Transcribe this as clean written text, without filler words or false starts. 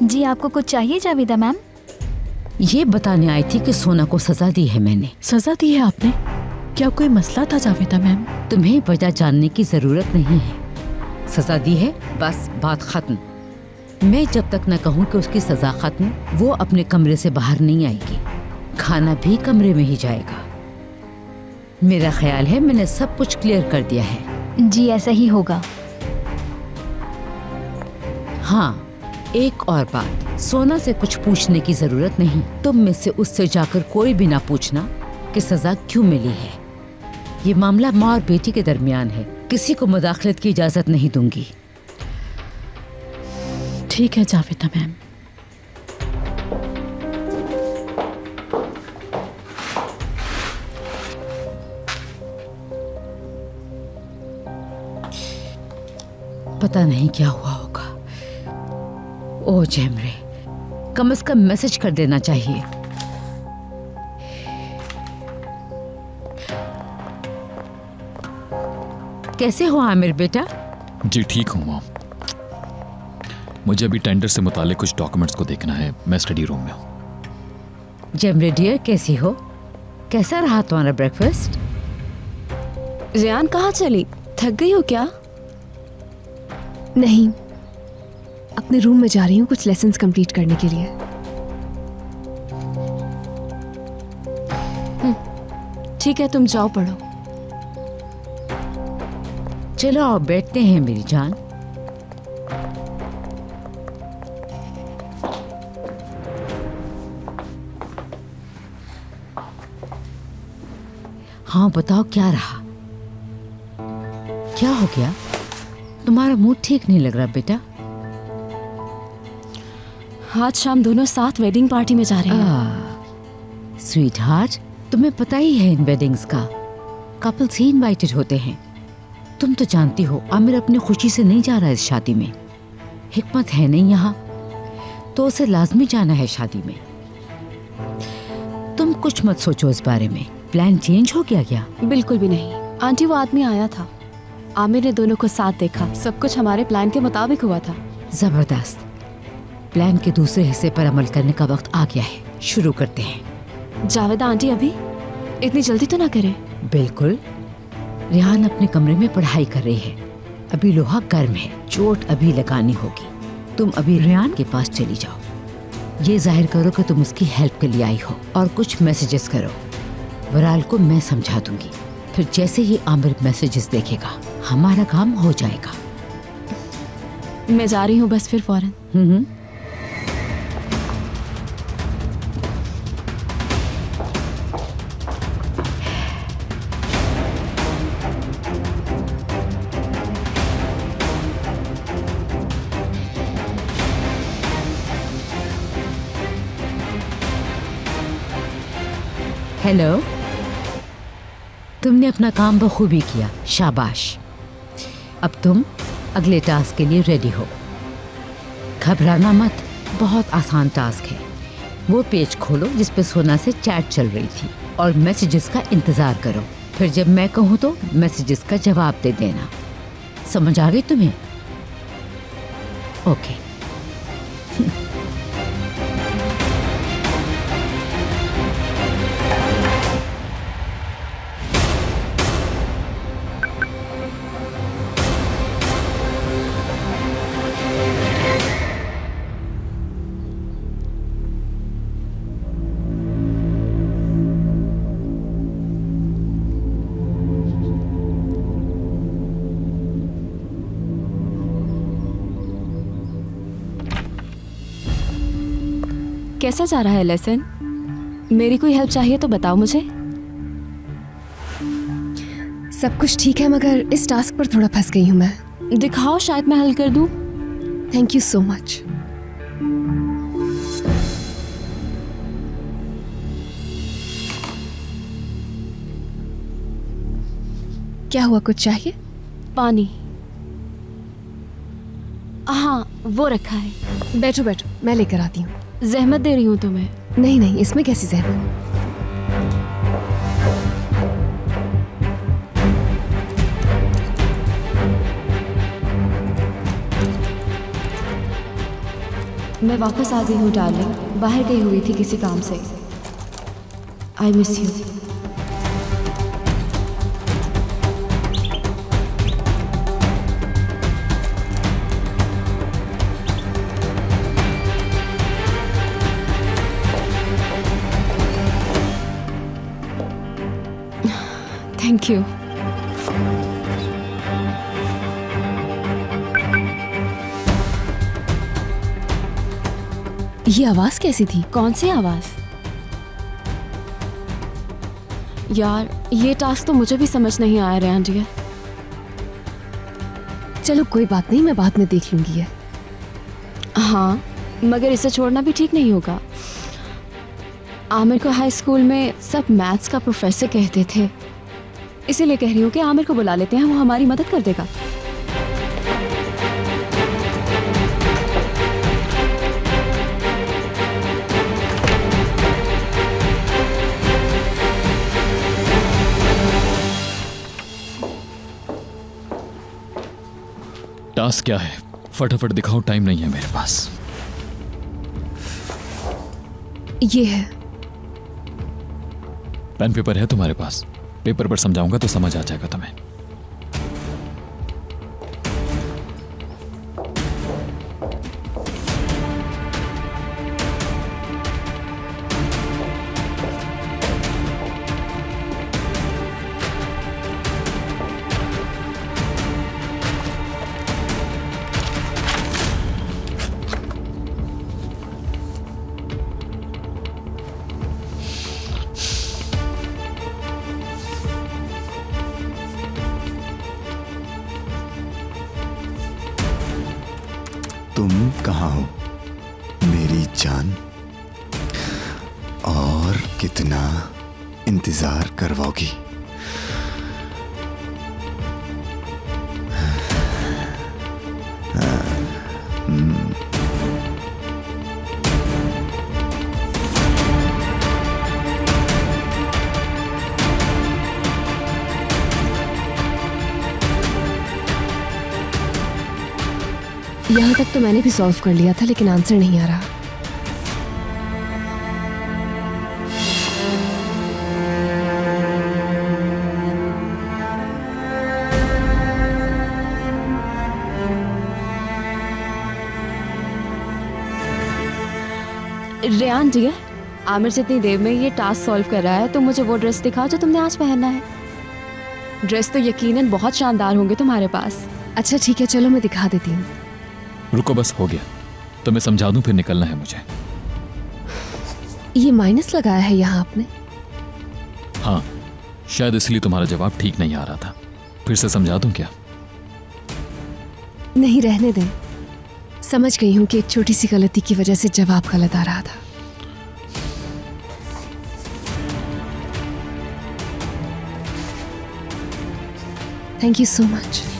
जी आपको कुछ चाहिए जावेदा मैम? ये बताने आई थी कि सोना को सजा दी है मैंने। सजा दी है आपने? क्या कोई मसला था जावेदा मैम? तुम्हें वजह जानने की जरूरत नहीं है। सजा दी है, बस बात खत्म। मैं जब तक न कहूँ कि उसकी सजा खत्म, वो अपने कमरे से बाहर नहीं आएगी। खाना भी कमरे में ही जाएगा। मेरा ख्याल है मैंने सब कुछ क्लियर कर दिया है। जी ऐसा ही होगा। हाँ, एक और बात, सोना से कुछ पूछने की जरूरत नहीं। तुम में से उससे जाकर कोई भी ना पूछना कि सजा क्यों मिली है। ये मामला माँ और बेटी के दरमियान है, किसी को मुदाखलत की इजाजत नहीं दूंगी। ठीक है जावेदा मैम। पता नहीं क्या हुआ होगा। ओ जैमरे, कम से कम मैसेज कर देना चाहिए। कैसे हो आमिर बेटा? जी ठीक हूँ माँ। मुझे अभी टेंडर से मुतालिक कुछ डॉक्यूमेंट्स को देखना है। मैं स्टडी रूम में हूँ। जैमरे डियर, कैसी हो? कैसा रहा तुम्हारा ब्रेकफास्ट? रियान कहाँ चली? थक गई हो क्या? नहीं, अपने रूम में जा रही हूँ कुछ लेसन्स कंप्लीट करने के लिए। ठीक है, तुम जाओ पढ़ो। चलो आओ बैठते हैं मेरी जान। हाँ बताओ, क्या रहा? क्या हो गया? तुम्हारा मूड ठीक नहीं लग रहा बेटा। आज शाम दोनों साथ वेडिंग पार्टी में जा रहे हैं। स्वीट हार्ट, तुम्हें पता ही है इन वेडिंग्स का कपल्स ही इनवाइटेड होते हैं। तुम तो जानती हो आमिर अपनी खुशी से नहीं जा रहा है इस शादी में। हिकमत है नहीं यहाँ, तो उसे लाजमी जाना है शादी में। तुम कुछ मत सोचो इस बारे में। प्लान चेंज हो गया क्या? बिल्कुल भी नहीं आंटी, वो आदमी आया था, आमिर ने दोनों को साथ देखा, सब कुछ हमारे प्लान के मुताबिक हुआ था। जबरदस्त। प्लान के दूसरे हिस्से पर अमल करने का वक्त आ गया है, शुरू करते हैं। जावेदा आंटी, अभी इतनी जल्दी तो ना करें। बिल्कुल। रिहान अपने कमरे में पढ़ाई कर रही है। अभी लोहा गर्म है, चोट अभी लगानी होगी। तुम अभी रिहान के पास चली जाओ, ये जाहिर करो कि तुम उसकी हेल्प के लिए आई हो, और कुछ मैसेजेस करो। वराल को मैं समझा दूंगी, फिर जैसे ही आमिर मैसेजेस देखेगा हमारा काम हो जाएगा। मैं जा रही हूँ बस फिर फौरन। हेलो, तुमने अपना काम बखूबी किया, शाबाश। अब तुम अगले टास्क के लिए रेडी हो। घबराना मत, बहुत आसान टास्क है। वो पेज खोलो जिस पे सोना से चैट चल रही थी, और मैसेजेस का इंतज़ार करो। फिर जब मैं कहूँ तो मैसेजेस का जवाब दे देना। समझ आ गई तुम्हें? ओके। कैसा जा रहा है लेसन? मेरी कोई हेल्प चाहिए तो बताओ मुझे। सब कुछ ठीक है, मगर इस टास्क पर थोड़ा फंस गई हूँ मैं। दिखाओ, शायद मैं हल कर दूं। Thank you so much. क्या हुआ, कुछ चाहिए? पानी। हाँ, वो रखा है। बैठो बैठो, मैं लेकर आती हूँ। जहमत दे रही हूँ तुम्हें। नहीं नहीं, इसमें कैसी जहमत? मैं वापस आ गई हूँ डार्लिंग, बाहर गई हुई थी किसी काम से। I miss you. Thank you. ये आवाज कैसी थी? कौन सी आवाज? यार ये टास्क तो मुझे भी समझ नहीं आया रेहान जी। चलो कोई बात नहीं, मैं बाद में देख लूंगी ये। हाँ मगर इसे छोड़ना भी ठीक नहीं होगा। आमिर को हाई स्कूल में सब मैथ्स का प्रोफेसर कहते थे, इसीलिए कह रही हूँ कि आमिर को बुला लेते हैं, वो हमारी मदद कर देगा। टास्क क्या है? फटाफट दिखाओ, टाइम नहीं है मेरे पास। ये है। पेन पेपर है तुम्हारे पास? पेपर पर समझाऊंगा तो समझ आ जाएगा तुम्हें। तुम कहाँ हो मेरी जान, और कितना इंतजार करवाओगी? यहाँ तक तो मैंने भी सॉल्व कर लिया था, लेकिन आंसर नहीं आ रहा। रेहान जी, आमिर जितनी देर में ये टास्क सॉल्व कर रहा है तो मुझे वो ड्रेस दिखाओ जो तुमने आज पहनना है। ड्रेस तो यकीनन बहुत शानदार होंगे तुम्हारे पास। अच्छा ठीक है, चलो मैं दिखा देती हूँ। रुको, बस हो गया, तो मैं समझा दूं, फिर निकलना है मुझे। ये माइनस लगाया है यहाँ आपने? हाँ, शायद इसलिए तुम्हारा जवाब ठीक नहीं आ रहा था। फिर से समझा दूं क्या? नहीं, रहने दें। समझ गई हूँ कि एक छोटी सी गलती की वजह से जवाब गलत आ रहा था। Thank you so much.